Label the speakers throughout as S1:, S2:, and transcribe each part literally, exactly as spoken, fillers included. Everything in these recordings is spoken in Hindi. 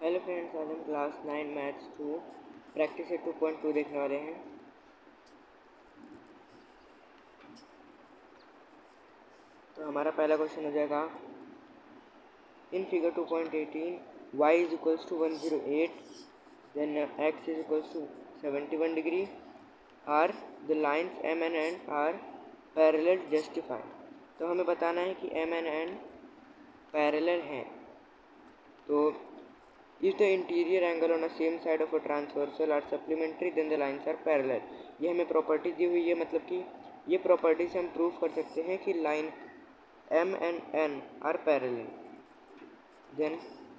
S1: हेलो फ्रेंड्स, आज हम class nine maths two practice से टू पॉइंट टू देखने वाले हैं। तो हमारा पहला क्वेश्चन हो जाएगा, in figure two point eighteen Y is equals to one zero eight, then X is equals to seventy one degree, are the lines M and N are parallel justify. तो हमें बताना है कि एम एन एन पैरेलल हैं। तो if the interior angle on a same side of a transversal are supplementary then the lines are parallel। ये हमें प्रॉपर्टी दी हुई है, मतलब कि ये प्रॉपर्टी से हम प्रूव कर सकते हैं कि line M and N are parallel। then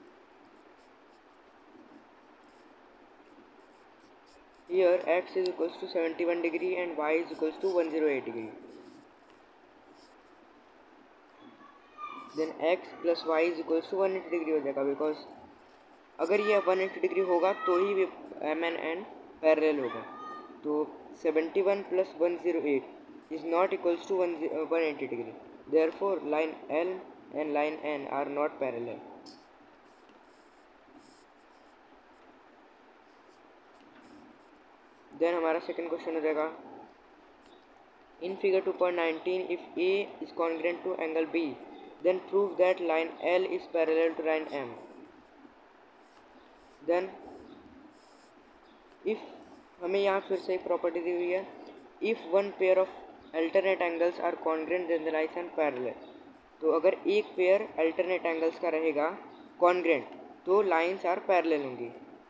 S1: here x is equals to seventy one degree and y is equals to one zero eight degree। then x plus y is equals to one eighty degree हो जाएगा, बिकॉज अगर ये वन एटी डिग्री होगा तो ही एम एन एन पैरेलल होगा। तो seventy one plus one zero eight is not equals to one eighty degree, therefore line L and line N are not parallel. Then हमारा सेकंड क्वेश्चन हो जाएगा, in figure two point nineteen if A is congruent to angle B then prove that line L is parallel to line M. Then if हमें यहाँ फिर से एक प्रॉपर्टी दी हुई है, if one pair of alternate angles are congruent then the lines are parallel. तो अगर एक पेयर अल्टरनेट एंगल्स का रहेगा कॉन्ग्रुएंट तो लाइन्स आर पैरेलल होंगी।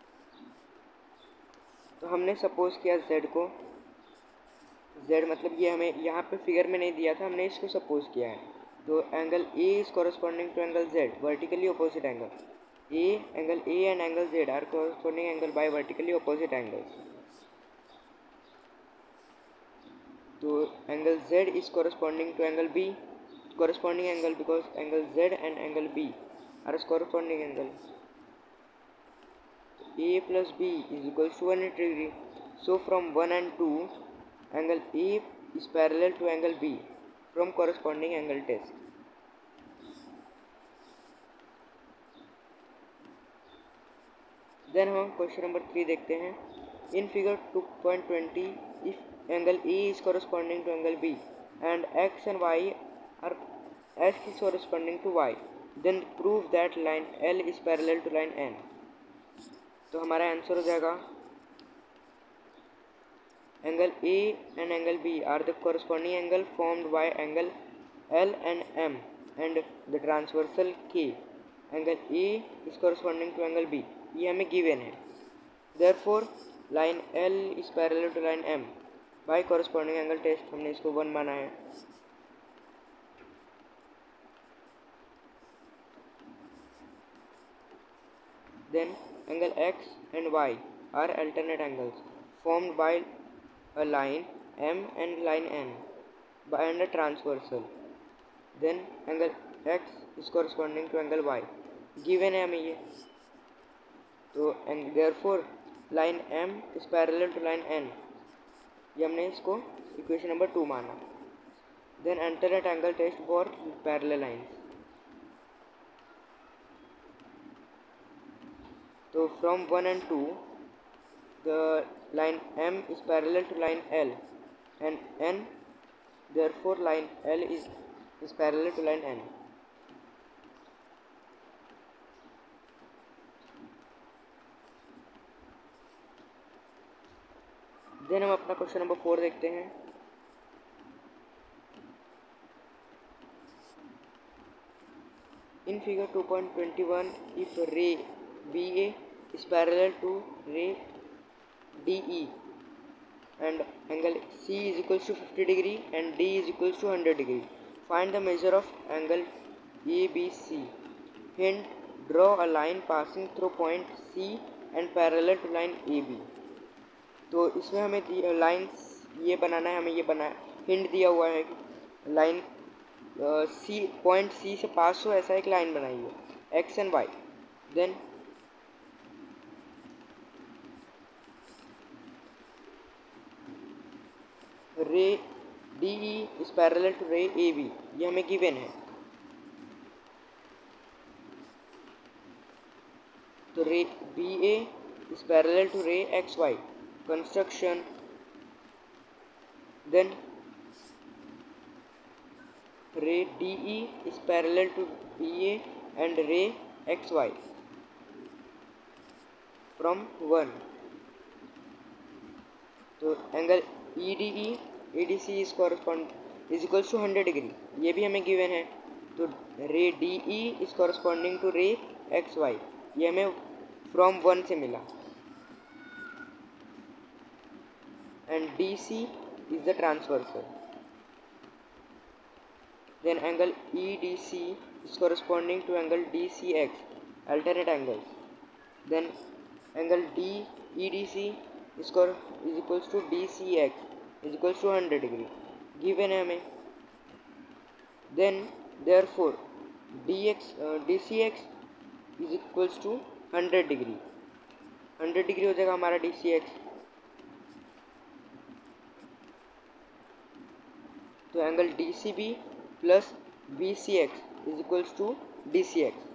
S1: तो हमने सपोज किया z को, z मतलब ये हमें यहाँ पे फिगर में नहीं दिया था, हमने इसको सपोज किया है। तो angle A is corresponding to angle Z, vertically opposite angle A, angle A and angle Z are corresponding angle by vertically opposite angles. तो angle Z is corresponding to angle B, corresponding angle because angle Z and angle B are corresponding angle. A plus B is equals to one eighty degree. So from one and two, angle A is parallel to angle B from corresponding angle test. Then हम क्वेश्चन नंबर थ्री देखते हैं, in figure two point twenty if angle A is corresponding to angle B and x and y are x is corresponding to y then prove that line L is parallel to line N। तो हमारा आंसर हो जाएगा, angle A and angle B are the corresponding angle formed by angle L and M and the transversal K। Angle A is corresponding to angle B, ये हमें गिवन है। therefore line L is parallel to line M by corresponding angle test, हमने इसको वन माना है। then angle X and Y are alternate angles formed by a line M and line N by and a transversal। then angle X is corresponding to angle Y, given है हमें ये। तो and therefore line M is parallel to line N, ये हमने इसको इक्वेशन नंबर टू माना। then alternate angle test for parallel lines। तो from one and two the line M is parallel to line L and N, therefore line L is is parallel to line N। Then हम अपना क्वेश्चन नंबर फोर देखते हैं, in figure two point twenty one if ray B A is parallel to ray D E and angle C is equals to fifty degree and D is equals to one hundred degree, find the measure of angle A B C। hint, draw a line passing through point C and parallel to line A B। तो इसमें हमें लाइन ये बनाना है, हमें ये बना हिंट दिया हुआ है कि लाइन सी पॉइंट सी से पास हो ऐसा एक लाइन बनाइए X and Y. Then ray D E is parallel to ray A B, ये हमें गिवन है। तो ray B A is parallel to ray X Y. Construction. Then ray D E is parallel to B A and ray X Y from one. तो angle E D E A D C is correspond is equals to hundred degree, ये भी हमें गिवन है। तो ray D E is corresponding to ray X Y, ये हमें फ्रॉम वन से मिला। And D C is the transversal. Then angle E D C is corresponding to angle D C X, alternate angles. Then angle D E D C is is equals to D C X is equals to hundred degree, given है हमें। Then therefore dx uh, dcx is equals to hundred degree, hundred degree हो जाएगा हमारा dcx। तो angle dcb plus bcx is equals to dcx।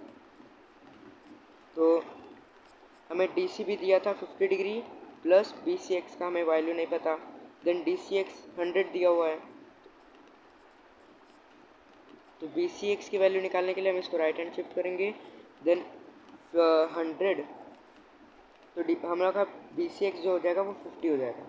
S1: तो हमें dcb दिया था फिफ्टी डिग्री प्लस bcx का हमें वैल्यू नहीं पता। देन dcx हंड्रेड दिया हुआ है, तो बी सी एक्स की वैल्यू निकालने के लिए हम इसको राइट हैंड शिफ्ट करेंगे। देन हंड्रेड, तो हम लोग का बी सी एक्स जो हो जाएगा वो फिफ्टी हो जाएगा।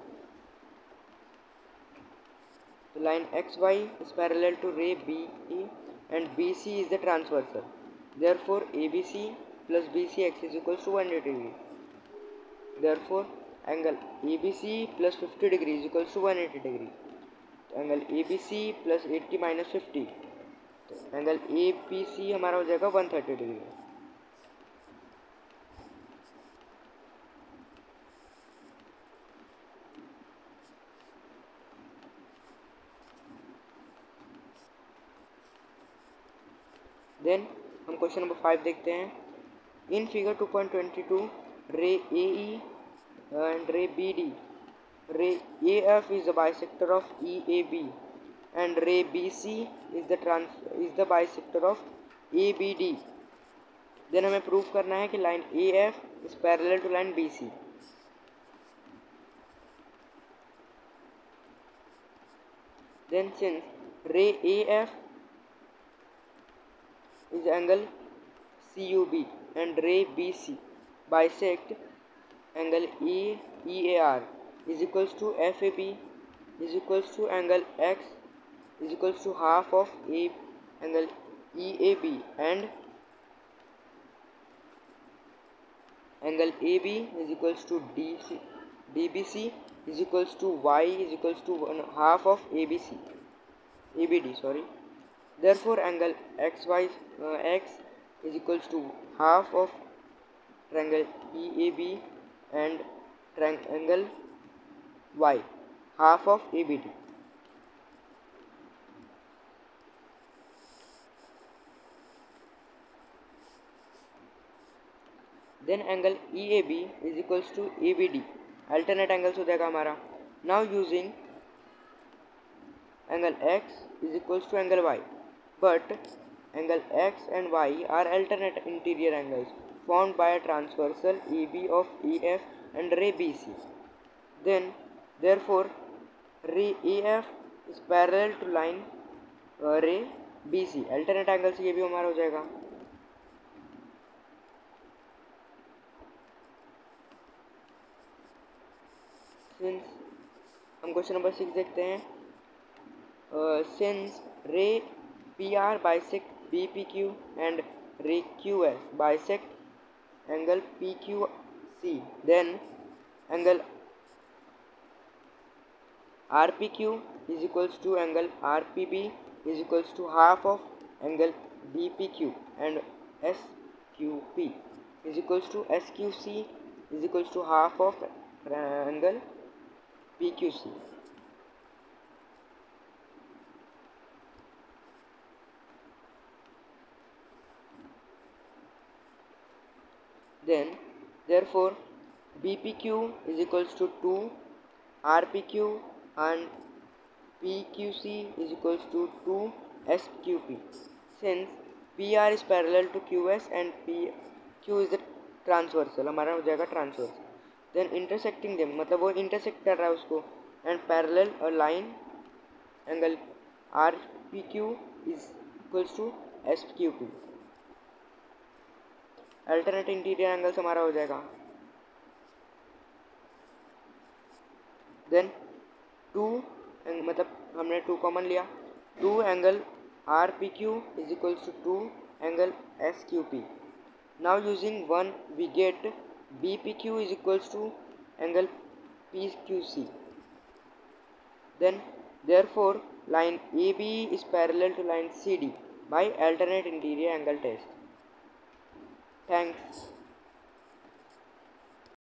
S1: तो line X Y is parallel to ray B E and B C is the transversal, therefore A B C plus B C X is equals to hundred degree. Therefore angle A B C plus fifty degree is equals to one eighty degree. तो angle A B C plus eighty minus fifty, तो एंगल ए पी सी हमारा हो जाएगा वन थर्टी डिग्री। देन हम क्वेश्चन नंबर फाइव देखते हैं। In figure two point twenty two ray A E and ray B D, ray A F is the bisector of E A B and ray B C is the trans is the bisector of A B D. Then हमें प्रूव करना है कि line A F is parallel to line B C. Then since ray A F is angle C U B and ray B C bisect angle E E A R is equals to F A B is equals to angle X is equals to half of A angle E A B and angle A B is equals to D C D B C is equals to Y is equals to one half of A B C A B D sorry. Therefore angle X Y uh, X is equals to half of triangle E A B and triangle Y half of A B D. Then angle E A B is equals to A B D, alternate angles हो जाएगा हमारा। Now using angle X is equals to angle Y, but angle X and Y are alternate interior angles formed by a transversal A B of E F and ray B C. Then therefore ray A F is parallel to line uh, ray B C, alternate angles ये भी हमारा हो जाएगा। सिंस हम क्वेश्चन नंबर सिक्स देखते हैं। Since ray P R bisect B P Q and ray Q S bisect angle P Q C, then angle R P Q is equals to angle R P B is equals to half of angle D P Q and S Q P is equals to S Q C is equals to half of angle P Q C. Then therefore B P Q is equals to two, R P Q and P Q C is equals to two S Q P. Since P R is parallel to Q S and P Q is the transversal, हमारा हो जाएगा ट्रांसवर्सल। देन इंटरसेक्टिंग देम, मतलब वो इंटरसेक्ट कर रहा है उसको, and parallel uh line angle R P Q is equals to S Q P. Alternate interior angles हमारा हो जाएगा, देन टू मतलब हमने टू कॉमन लिया, two angle R P Q is equals to two angle S Q P. Now using one we get B P Q is equals to angle P Q C. Then therefore line A B is parallel to line C D by alternate interior angle test. Thanks.